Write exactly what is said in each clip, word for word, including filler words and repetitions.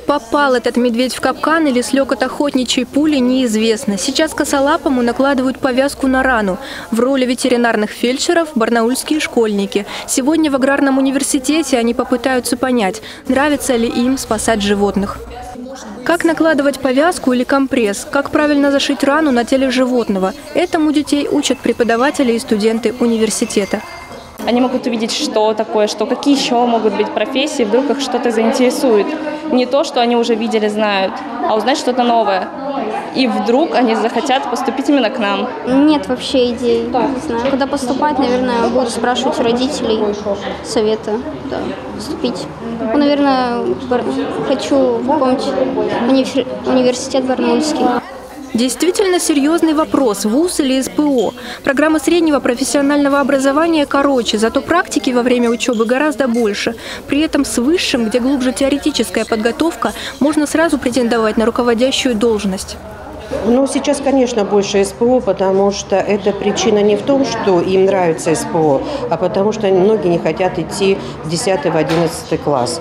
Попал этот медведь в капкан или слег от охотничьей пули, неизвестно. Сейчас косолапому накладывают повязку на рану. В роли ветеринарных фельдшеров барнаульские школьники. Сегодня в аграрном университете они попытаются понять, нравится ли им спасать животных. Как накладывать повязку или компресс, как правильно зашить рану на теле животного – этому детей учат преподаватели и студенты университета. Они могут увидеть, что такое, что какие еще могут быть профессии, вдруг их что-то заинтересует. Не то, что они уже видели, знают, а узнать что-то новое. И вдруг они захотят поступить именно к нам. Нет вообще идей, не знаю. Когда поступать, наверное, буду спрашивать у родителей совета, да, поступить. Ну, наверное, хочу в какой-нибудь университет барнаульский. Действительно серьезный вопрос – вуз или эс пэ о. Программа среднего профессионального образования короче, зато практики во время учебы гораздо больше. При этом с высшим, где глубже теоретическая подготовка, можно сразу претендовать на руководящую должность. Ну, сейчас, конечно, больше эс пэ о, потому что эта причина не в том, что им нравится эс пэ о, а потому что многие не хотят идти в десятый-одиннадцатый класс.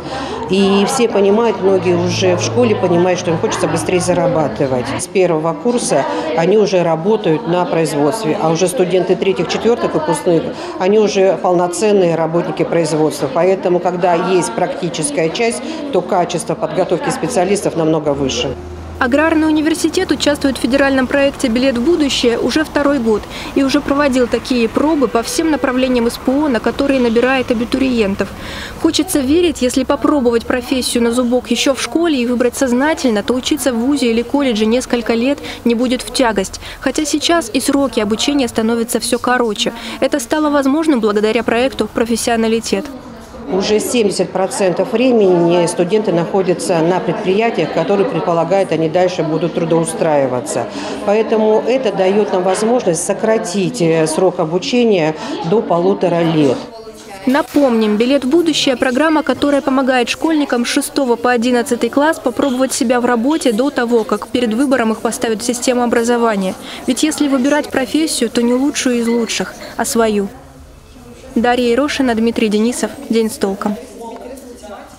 И все понимают, многие уже в школе понимают, что им хочется быстрее зарабатывать. С первого курса они уже работают на производстве, а уже студенты третьих-четвертых выпускных, они уже полноценные работники производства. Поэтому, когда есть практическая часть, то качество подготовки специалистов намного выше. Аграрный университет участвует в федеральном проекте «Билет в будущее» уже второй год и уже проводил такие пробы по всем направлениям эс пэ о, на которые набирает абитуриентов. Хочется верить, если попробовать профессию на зубок еще в школе и выбрать сознательно, то учиться в вузе или колледже несколько лет не будет в тягость. Хотя сейчас и сроки обучения становятся все короче. Это стало возможным благодаря проекту «Профессионалитет». Уже семьдесят процентов времени студенты находятся на предприятиях, которые предполагают, они дальше будут трудоустраиваться. Поэтому это дает нам возможность сократить срок обучения до полутора лет. Напомним, «Билет в будущее» – программа, которая помогает школьникам с шестого по одиннадцатый класс попробовать себя в работе до того, как перед выбором их поставят в систему образования. Ведь если выбирать профессию, то не лучшую из лучших, а свою. Дарья Ерошина, Дмитрий Денисов. День с толком.